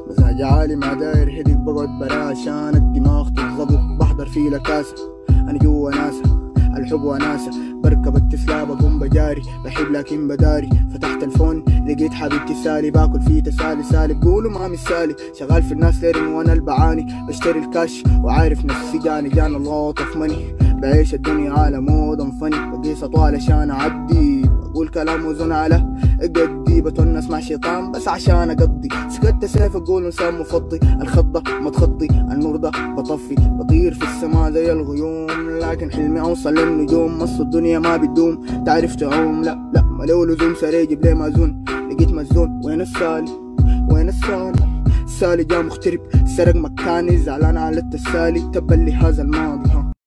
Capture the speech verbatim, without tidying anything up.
مزاج عالي ما داير هديك بقعد برا عشان الدماغ تتظبط. بحضر فيه لكاسة أنا جوا ناسة الحب وناسة. بركب التسلا بقوم بجاري بحب لكن بداري. فتحت الفون لقيت حبيبتي سالي باكل فيه تسالي سالي. بقولوا ما مثالي شغال في الناس ليرن وانا البعاني. بشتري الكاش وعارف نفسي جاني جانا الله اوف ماني. بعيش الدنيا على مود انفني. بقيس اطوال عشان اعدي. بقول كلام وزن على قدي. بتونس مع شيطان بس عشان اقضي. سكت سيف اقول انسان مفضي. الخضة ما تخطي النور ده بطفي. بطير في السماء زي الغيوم لكن حلمي اوصل للنجوم. مص الدنيا ما بتدوم تعرف تعوم. لا لا ما له لزوم سريع جيب لي مازون. لقيت مزون وين السالي وين السالي. السالي جا مغترب سرق مكاني. زعلان على التسالي تبا لي هذا الماضي.